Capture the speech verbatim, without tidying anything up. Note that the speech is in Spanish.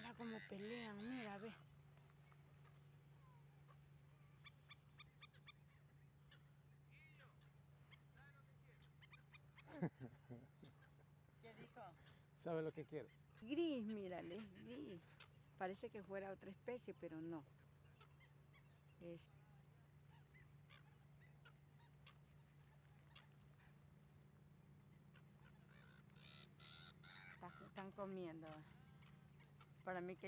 Mira cómo pelean, mira, ve. ¿Qué dijo? ¿Sabe lo que quiere? Gris, mírale, gris. Parece que fuera otra especie, pero no. Es... Están comiendo. Para mí que